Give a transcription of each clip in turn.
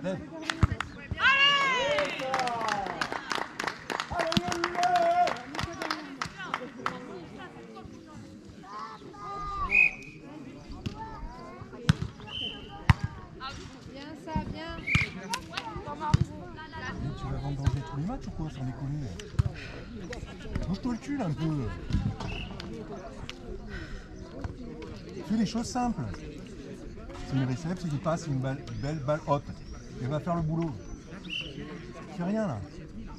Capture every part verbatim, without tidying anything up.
Lève. Bien ça, bien. Tu vas vendanger tous les matchs ou quoi, sans déconner? Bouge-toi le cul là, un peu. Fais les choses simples. C'est une réception, c'est qu'il passe une balle, belle balle haute. Elle va faire le boulot. Fais rien là.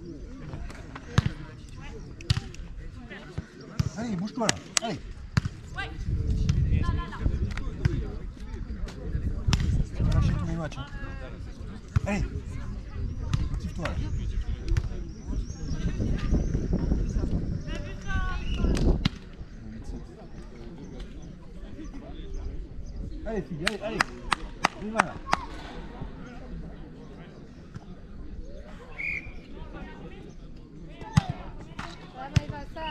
Allez, bouge-toi là. Allez. Tu vas lâcher tous les matchs. Hein. Allez. Motive-toi là. Allez fille, allez, allez. On y va là. Ça va, il va ça.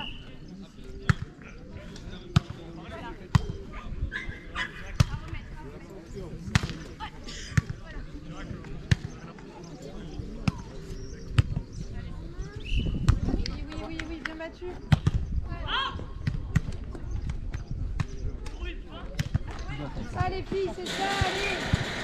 Oui, oui, oui, oui, bien battu. Ça les filles, c'est ça, allez.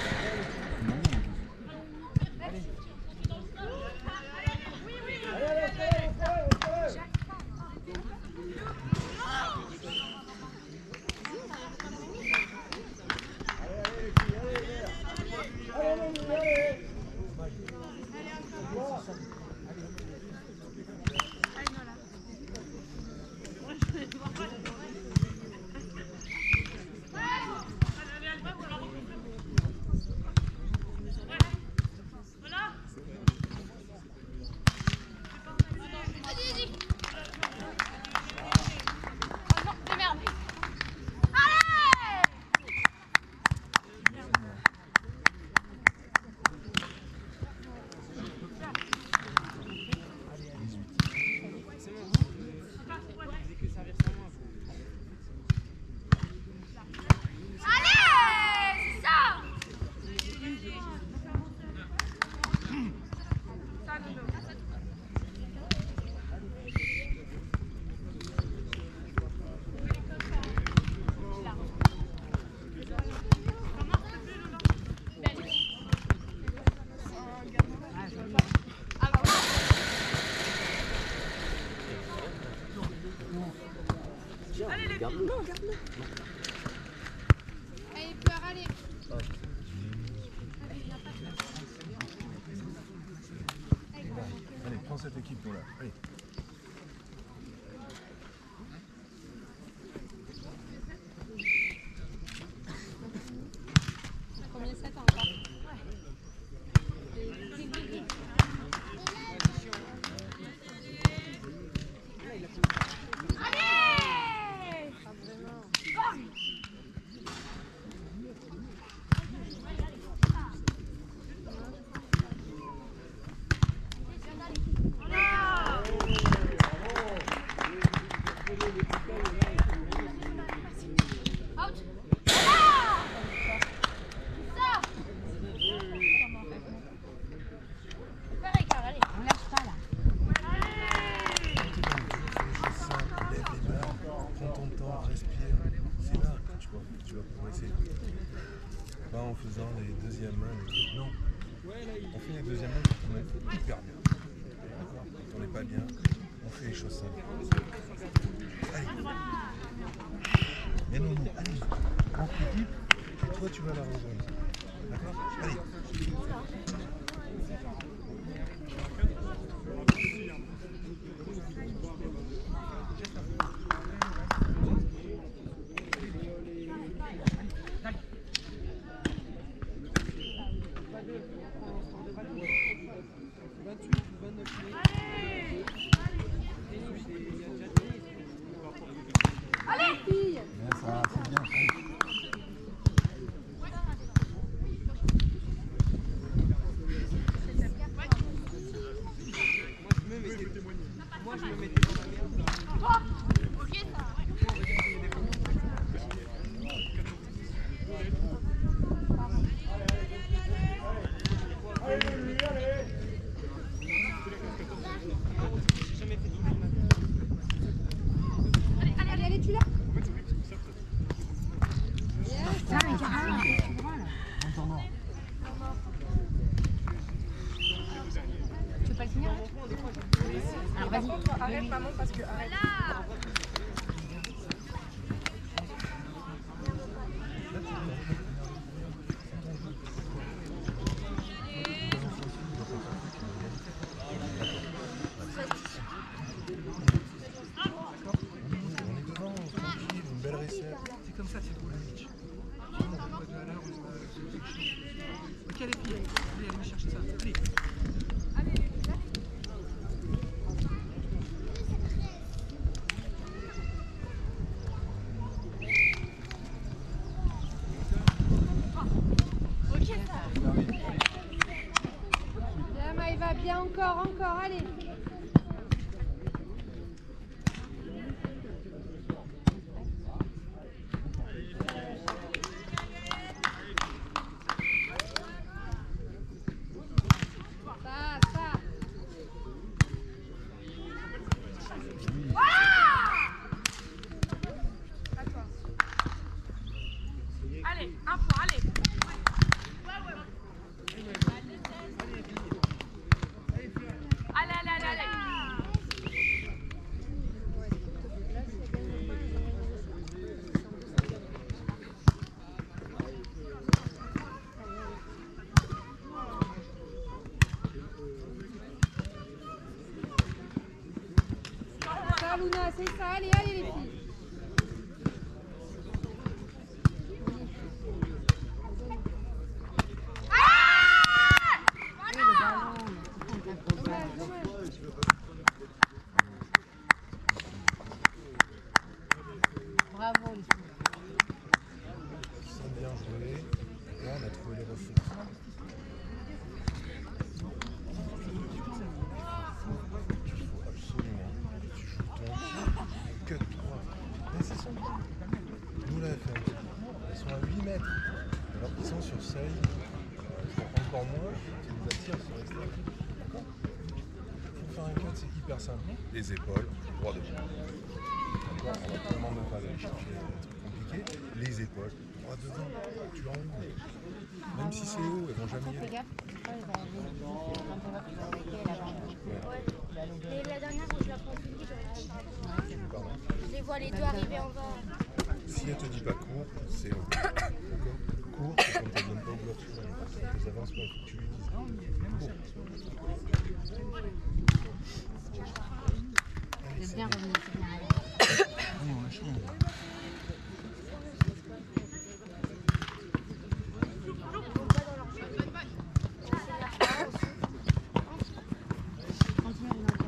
Garde-le. Non, garde-le. Allez, Fleur, allez. Allez, prends cette équipe toi là. Allez. Combien ça t'as encore? Pas en faisant les deuxièmes mains, les trucs. Non. On fait les deuxièmes mains quand on est hyper bien. D'accord? Quand on n'est pas bien, on fait les choses simples. Allez. Mais non, non, allez. Prends l'équipe, et toi tu vas la rejoindre. D'accord? Allez. Moi, je me mettais dans la merde. Tu veux pas le finir là? Alors vas-y. Arrête maman parce que arrête. C'est comme ça, c'est pour la pitch. Ok les filles, allez, allez me chercher ça. Allez. Bien Maëva, bien encore, encore, allez. Ça, ça. À toi. Allez, un point, allez. Allez, allez, allez, allez. Ça Luna, c'est ça, allez, allez les filles. Dommage, dommage. Bravo les filles. Ils sont bien joués. Là, on a trouvé les ressources. Il faut absolument que tu joues ton cut droit. Mais c'est son nous là, elles sont à huit mètres. Alors qu'ils sont sur seuil. Ils sont encore moins. Tu nous attires sur l'extérieur. D'accord ? Pour faire un cut, c'est hyper simple. Les épaules, droit devant. D'accord ? On va tellement ne pas aller chercher des trucs compliqués. Les épaules, droit devant. Tu l'enroules. Même si c'est haut, elles vont jamais y Fais aller. gaffe. Et la dernière, quand je la prends publique, Pardon. je les vois les deux arriver en bas. Si elle te dit pas court, c'est long. D'accord ? Court, c'est quand elle donne pas ouverture. Elles avancent pas, il faut que tu lui dises. Court. Allez, C'est bien c'est revenu, c'est bien. Oui, on lâche rien. Continue à venir.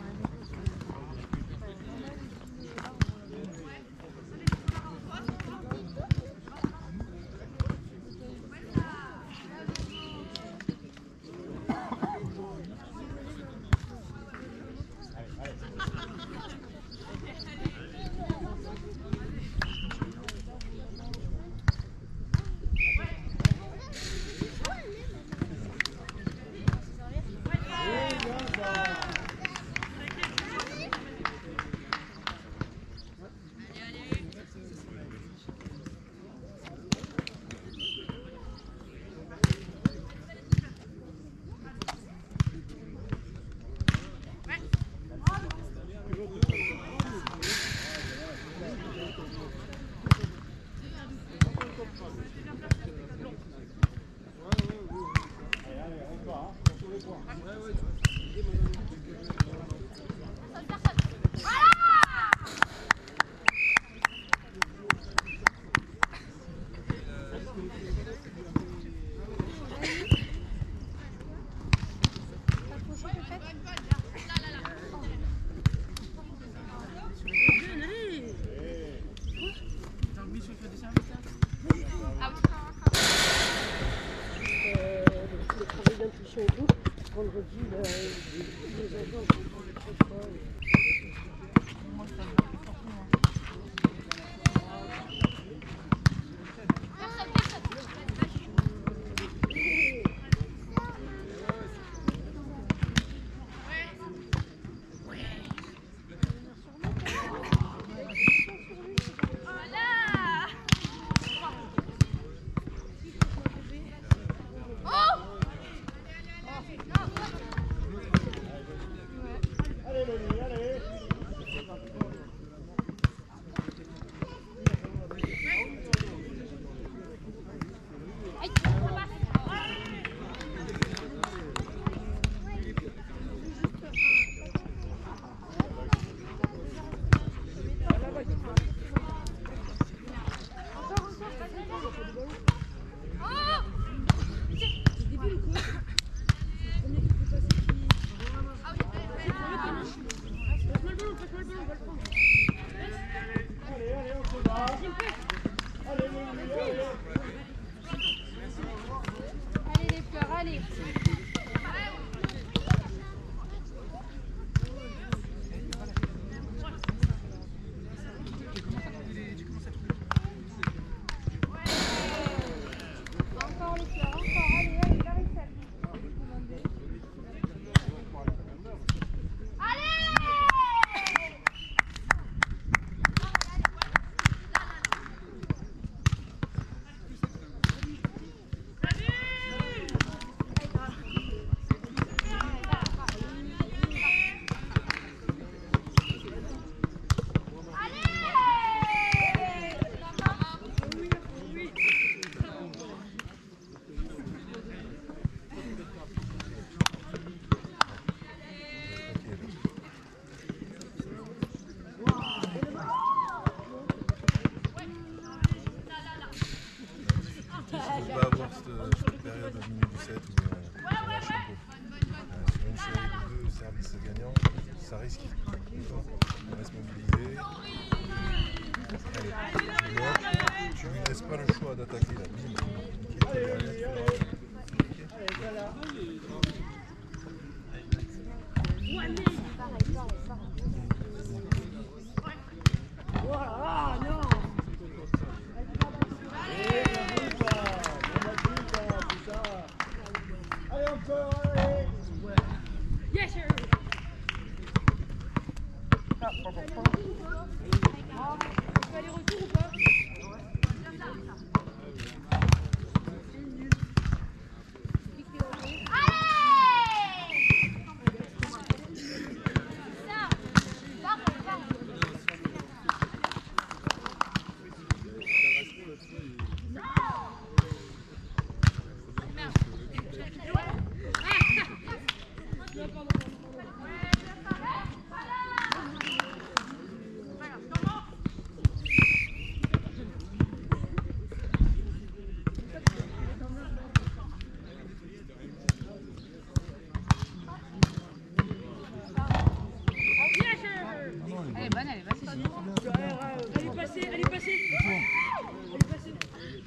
et tout. Vendredi, là, les agents sont très forts. Voilà. Allez les fleurs, allez. Encore les fleurs, encore, allez, allez, Clarissa. On va avoir cette, cette période de minute dix-sept où on, on lâche un peu. Euh, sur une série de deux services gagnants, ça risque. On va se mobiliser. Allez, tu bloques, tu lui laisses pas le choix d'attaquer la bim. Ah non. Allez encore, allez. Yes, sir. Aller-retour ou pas? Elle est bonne, elle est bonne. Elle est passée, elle est passée. Elle est passée.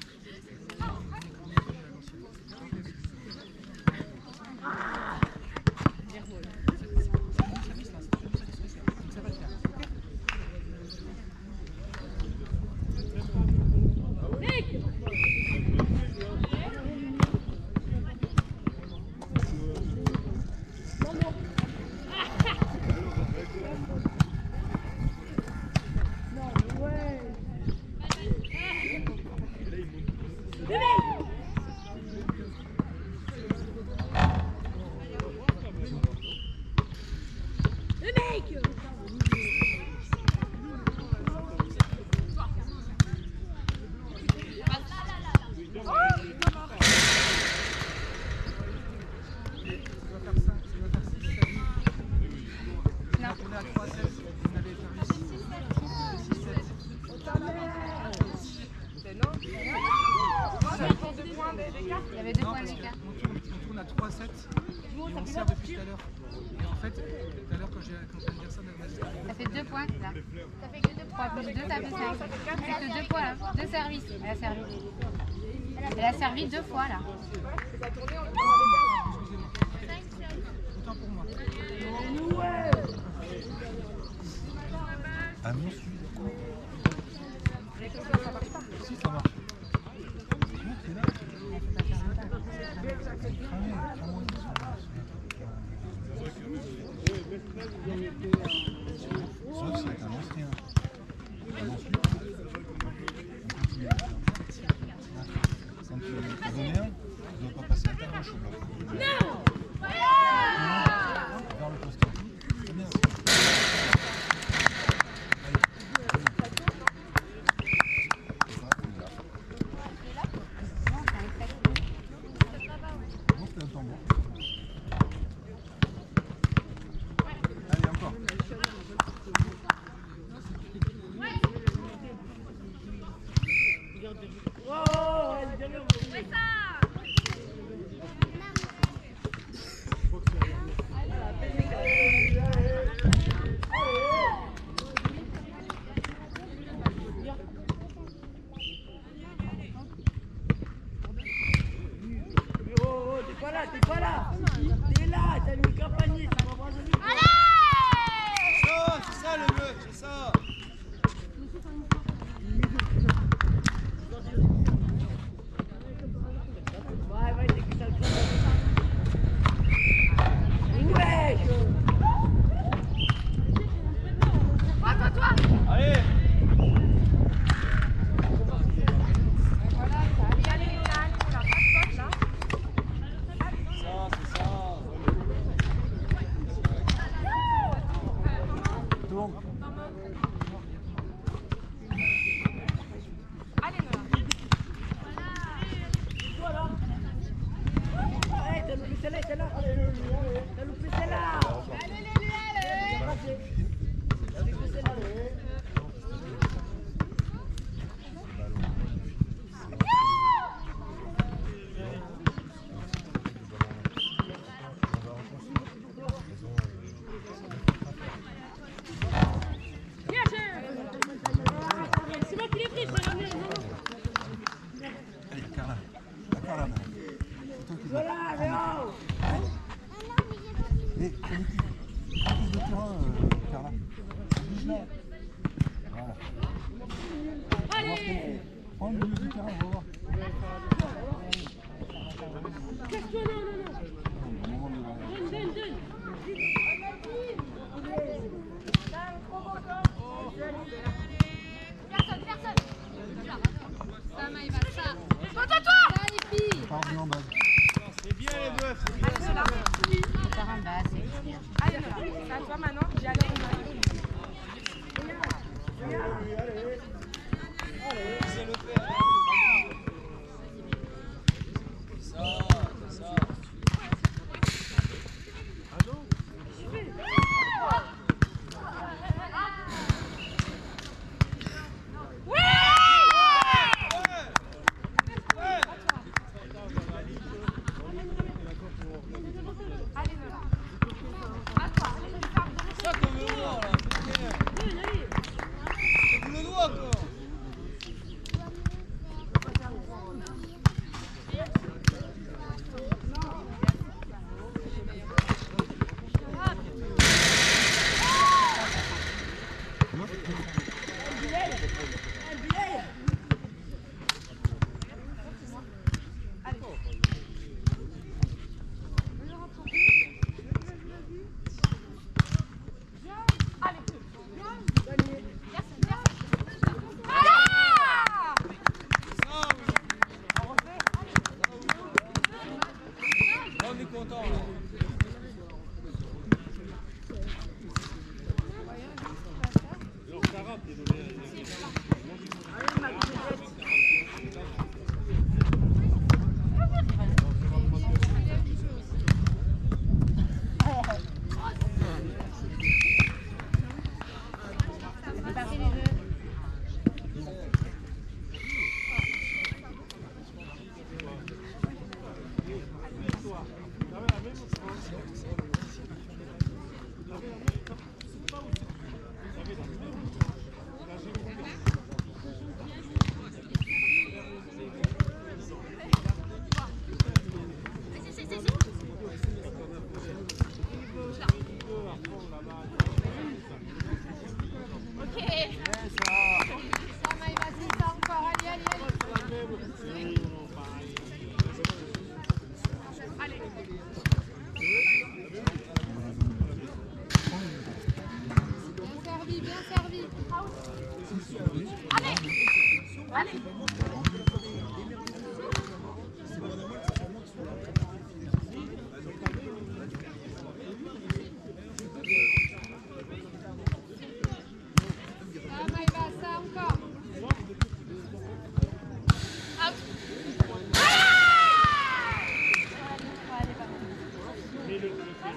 Il y avait deux points d'écart. On tourne à trois sept et on sert depuis tout à l'heure. Et en fait, tout à l'heure, quand j'ai quand on dire ça, Ça fait deux points là. Ça fait que deux trois points. plus deux, ça fait cinq. Ça fait que deux points là. Deux services. Elle a servi. Elle a servi deux fois là. autant pour moi. Ah non, celui-là. Si, ça marche. C'est là. Sauf si c'est un ancien. Un ancien. On continue. Quand tu as donné un, tu ne dois pas passer à ta gauche. Non. Vers le poste. C'est bien. Prends le milieu du terrain, on va voir. Casse-toi, non, non, non. Donne, donne, donne. Personne, personne. Ça, Maïva, ça. Toi, ça, les filles. Part bien en bas. C'est bien les deux. Ça part en bas, c'est bien. Allez, c'est à toi maintenant. J'allais. C'est le fait. Ça, c'est ça. On est content. C'est parti, les jeux. Ok. Ça, Maïva, c'est ça encore. Allez, allez, allez. Allez. Bien servi, bien servi. Allez. Allez. Ça, Maïva, ça encore. Out. Allez, va.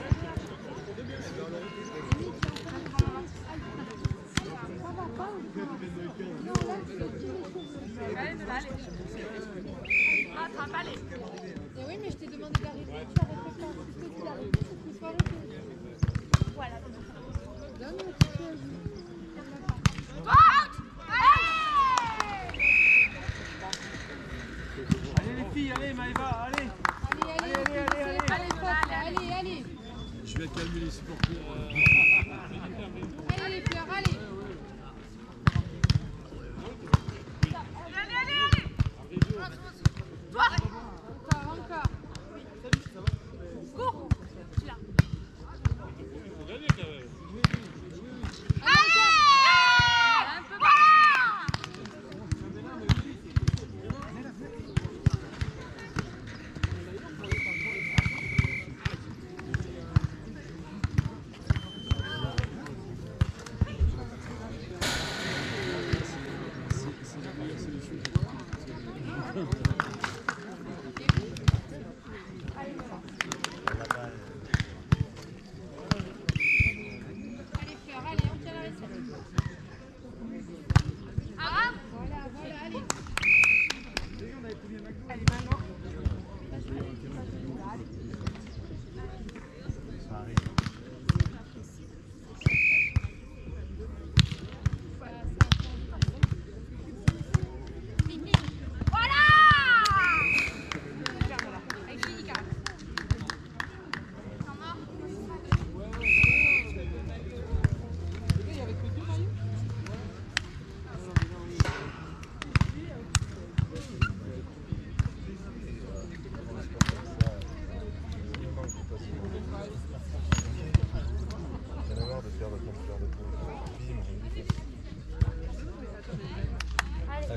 Attrape, allez. Et oui, mais je t'ai demandé d'arrêter. Tu arrêtes pas. C'est toi qui l'arrêtes. Il faut arrêter. Voilà. Donne-moi quelque chose. Out. Allez les filles, allez Maïva, allez. Allez, allez, Allez, allez, allez, allez. Allez, Fauve, là, allez, allez. Je vais calmer les supporters. Allez, les fleurs, allez. Allez, allez, allez. Toi. Encore, encore. Cours. Tu l'as. Un peu bas.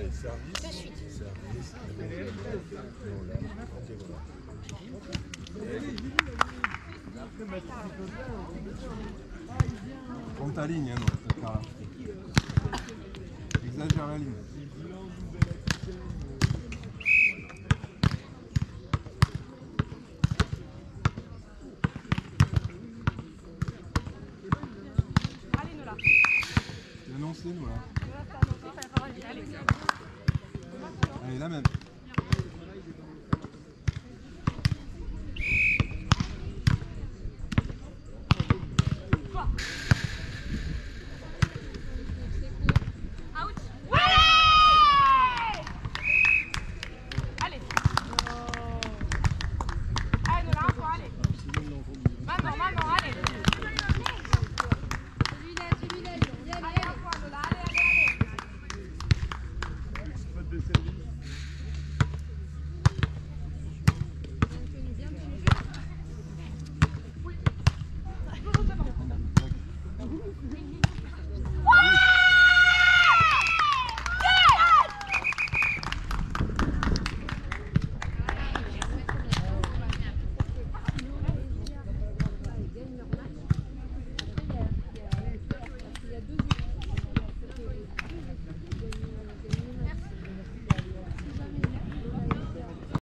Allez, service. Service. Non, là. Ok, voilà. Prends ta ligne, hein, dans ce cas-là. Exagère la ligne. Allez, Nola. C'est annoncé, nous, là. Nola, c'est annoncé, il fallait falloir le dire. Allez. Allez, là même.